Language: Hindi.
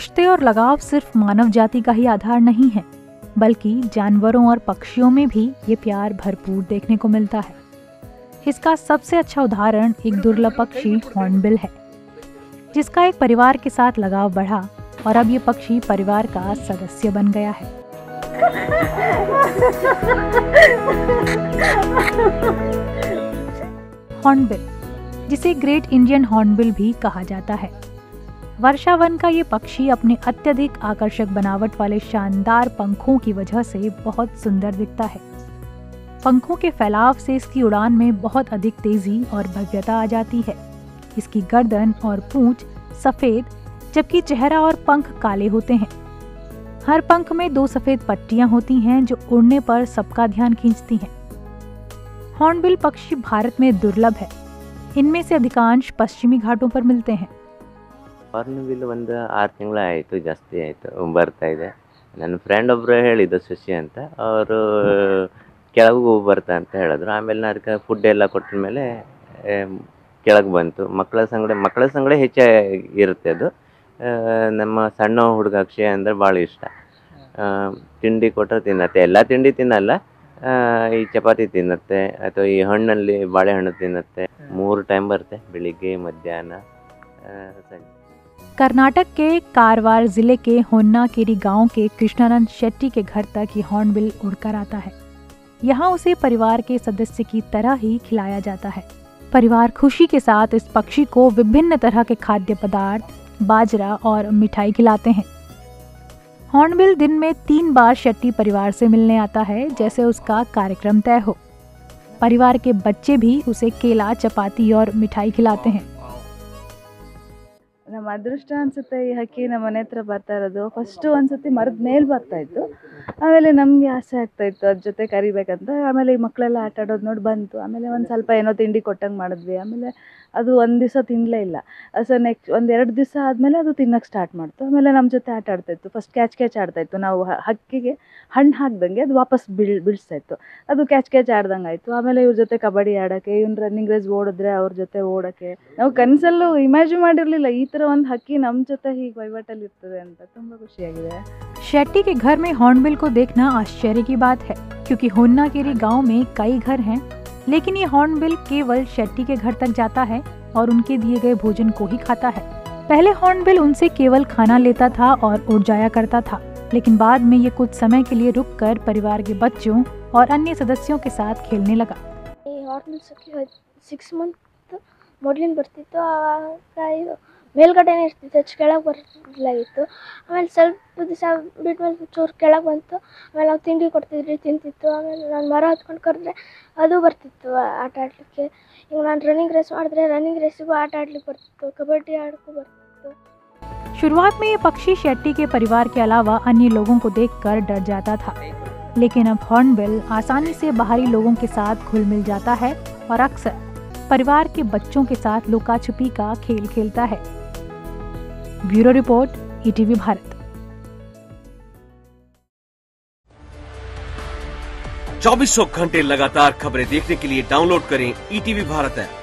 रिश्ते और लगाव सिर्फ मानव जाति का ही आधार नहीं है, बल्कि जानवरों और पक्षियों में भी ये प्यार भरपूर देखने को मिलता है। इसका सबसे अच्छा उदाहरण एक दुर्लभ पक्षी हॉर्नबिल है, जिसका एक परिवार के साथ लगाव बढ़ा और अब ये पक्षी परिवार का सदस्य बन गया है। हॉर्नबिल, जिसे ग्रेट इंडियन हॉर्नबिल भी कहा जाता है, वर्षा वन का ये पक्षी अपने अत्यधिक आकर्षक बनावट वाले शानदार पंखों की वजह से बहुत सुंदर दिखता है। पंखों के फैलाव से इसकी उड़ान में बहुत अधिक तेजी और भव्यता आ जाती है। इसकी गर्दन और पूंछ सफेद, जबकि चेहरा और पंख काले होते हैं। हर पंख में 2 सफेद पट्टियां होती हैं जो उड़ने पर सबका ध्यान खींचती हैं। हॉर्नबिल पक्षी भारत में दुर्लभ है। इनमें से अधिकांश पश्चिमी घाटों पर मिलते हैं। ಹಾರ್ನ್ಬಿಲ್ ಒಂದು 6 ತಿಂಗಳಾಯಿತು, ಜಾಸ್ತಿ ಆಯಿತು, ಬರ್ತಾ ಇದೆ. ನನ್ನ ಫ್ರೆಂಡ್ ಒಬ್ಬರು ಹೇಳಿದ್ದು ಶಶಿ ಅಂತ, ಅವರು ಕೆಳಗೂ ಬರ್ತಾ ಅಂತ ಹೇಳಿದ್ರು. ಆಮೇಲೆ ನಾನು ಅದಕ್ಕೆ ಫುಡ್ ಎಲ್ಲ ಕೊಟ್ಟ ಮೇಲೆ ಕೆಳಗೆ ಬಂತು. ಮಕ್ಕಳ ಸಂಗಡ ಹೆಚ್ಚಾಗಿರುತ್ತೆ ಅದು. ನಮ್ಮ ಸಣ್ಣ ಹುಡುಗ ಅಕ್ಷಯ ಅಂದರೆ ಭಾಳ ಇಷ್ಟ. ತಿಂಡಿ ಕೊಟ್ಟರೆ ತಿನ್ನತ್ತೆ. ಎಲ್ಲ ತಿಂಡಿ ತಿನ್ನಲ್ಲ, ಈ ಚಪಾತಿ ತಿನ್ನತ್ತೆ ಅಥವಾ ಈ ಹಣ್ಣಲ್ಲಿ ಬಾಳೆಹಣ್ಣು ತಿನ್ನತ್ತೆ. 3 ಟೈಮ್ ಬರುತ್ತೆ, ಬೆಳಿಗ್ಗೆ ಮಧ್ಯಾಹ್ನ ಸಂಜೆ। कर्नाटक के कारवार जिले के होन्नाकेरी गांव के कृष्णानंद शेट्टी के घर तक ये हॉर्नबिल उड़कर आता है। यहाँ उसे परिवार के सदस्य की तरह ही खिलाया जाता है। परिवार खुशी के साथ इस पक्षी को विभिन्न तरह के खाद्य पदार्थ, बाजरा और मिठाई खिलाते हैं। हॉर्नबिल दिन में 3 बार शेट्टी परिवार से मिलने आता है, जैसे उसका कार्यक्रम तय हो। परिवार के बच्चे भी उसे केला, चपाती और मिठाई खिलाते हैं। ನಮ್ಮ ಅದೃಷ್ಟ ಅನಿಸುತ್ತೆ ಈ ಹಕ್ಕಿ ನಮ್ಮ ಮನೆ ಹತ್ರ ಬರ್ತಾ ಇರೋದು. ಫಸ್ಟು ಒಂದ್ಸತಿ ಮರದ ಮೇಲೆ ಬರ್ತಾಯಿತ್ತು, ಆಮೇಲೆ ನಮಗೆ ಆಸೆ ಆಗ್ತಾಯಿತ್ತು ಅದ್ರ ಜೊತೆ ಕರಿಬೇಕಂತ. ಆಮೇಲೆ ಈ ಮಕ್ಕಳೆಲ್ಲ ಆಟ ಆಡೋದು ನೋಡಿ ಬಂತು. ಆಮೇಲೆ ಒಂದು ಸ್ವಲ್ಪ ಏನೋ ತಿಂಡಿ ಕೊಟ್ಟಂಗೆ ಮಾಡಿದ್ವಿ. ಆಮೇಲೆ ಅದು ಒಂದು ದಿವಸ ತಿನ್ನಲೇ ಇಲ್ಲ. ಸೊ ನೆಕ್ಸ್ಟ್ 1-2 ದಿವಸ ಆದಮೇಲೆ ಅದು ತಿನ್ನೋಕ್ಕೆ ಸ್ಟಾರ್ಟ್ ಮಾಡ್ತು. ಆಮೇಲೆ ನಮ್ಮ ಜೊತೆ ಆಟ ಆಡ್ತಾಯಿತ್ತು. First catch ಆಡ್ತಾಯಿತ್ತು. ನಾವು ಹಕ್ಕಿಗೆ ಹಣ್ಣು ಹಾಕ್ದಂಗೆ ಅದು ವಾಪಸ್ ಬೀಳಿಸ್ತಾಯಿತ್ತು. ಅದು ಕ್ಯಾಚ್ ಆಡ್ದಂಗೆ ಆಯಿತು. ಆಮೇಲೆ ಇವ್ರ ಜೊತೆ ಕಬಡ್ಡಿ ಆಡೋಕ್ಕೆ, ಇವ್ನು ರನ್ನಿಂಗ್ ರೇಸ್ ಓಡಿದ್ರೆ ಅವ್ರ ಜೊತೆ ಓಡೋಕ್ಕೆ. ನಾವು ಕನಸಲ್ಲೂ ಇಮ್ಯಾಜಿನ್ ಮಾಡಿರಲಿಲ್ಲ ಈ ಥರ ಒಂದು ಹಕ್ಕಿ ನಮ್ಮ ಜೊತೆ ಹೀಗೆ ವಹಿವಾಟಲ್ಲಿ ಇರ್ತದೆ ಅಂತ. ತುಂಬ ಖುಷಿಯಾಗಿದೆ। शेट्टी के घर में हॉर्नबिल को देखना आश्चर्य की बात है, क्योंकि होन्नाकेरी गांव में कई घर हैं, लेकिन ये हॉर्नबिल केवल शेट्टी के घर तक जाता है और उनके दिए गए भोजन को ही खाता है। पहले हॉर्नबिल उनसे केवल खाना लेता था और उड़ जाया करता था, लेकिन बाद में ये कुछ समय के लिए रुककर परिवार के बच्चों और अन्य सदस्यों के साथ खेलने लगा। हॉर्नबिल 6 ಮಂತ್ ಮೊದಲಿನ ಬರ್ತಿತ್ತು. ಆವಾಗ ಮೇಲ್ಗಡೆನೇ ಇರ್ತಿತ್ತು, ಹೆಚ್ಚು ಕೆಳಗೆ ಬರಲಾಗಿತ್ತು. ಆಮೇಲೆ ಸ್ವಲ್ಪ ದಿವಸ ಬಿಟ್ಮೇಲೆ ಚೂರು ಕೆಳಗೆ ಬಂತು. ಆಮೇಲೆ ನಾವು ತಿಂಡಿ ಕೊಡ್ತಿದ್ರಿ, ತಿಂತಿತ್ತು. ಆಮೇಲೆ ನಾನು ಮರ ಹತ್ಕೊಂಡು ಕರೆದ್ರೆ ಅದು ಬರ್ತಿತ್ತು ಆಟ ಆಡಲಿಕ್ಕೆ. ಈಗ ನಾನು ರನ್ನಿಂಗ್ ರೇಸ್ ಮಾಡಿದ್ರೆ ರನ್ನಿಂಗ್ ರೇಸಿಗೂ ಆಟ ಆಡ್ಲಿಕ್ಕೆ ಬರ್ತಿತ್ತು, ಕಬಡ್ಡಿ ಆಡೋಕ್ಕೂ ಬರ್ತಿತ್ತು। शुरुआत में ये पक्षी शेट्टी के परिवार के अलावा अन्य लोगों को देखकर डर जाता था, लेकिन अब हॉर्नबिल आसानी से बाहरी लोगों के साथ घुल मिल जाता है और अक्सर परिवार के बच्चों के साथ लुका छुपी का खेल खेलता है। Bureau report, ETV Bharat. 24 घंटे लगातार खबरें देखने के लिए डाउनलोड करें ईटीवी भारत ऐप।